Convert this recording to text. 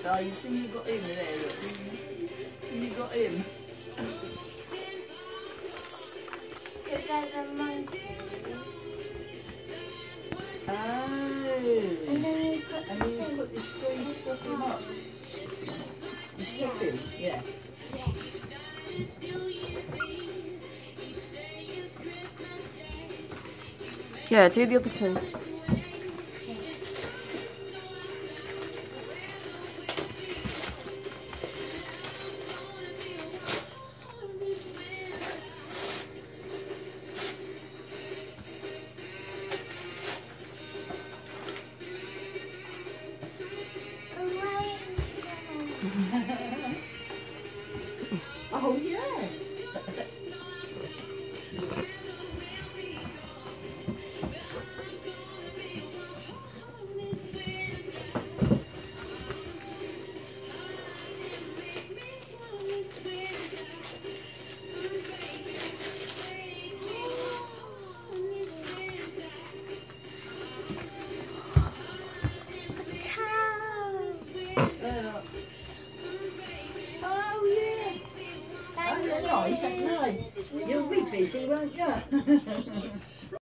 Oh, you see, you got him there, look. You got him. Because there's a monkey. Oh. And then you put And you put this green stuff in up. You stuff him, yeah. Yeah, do the other two. Oh, yes. Nice at night. You'll be busy, won't you?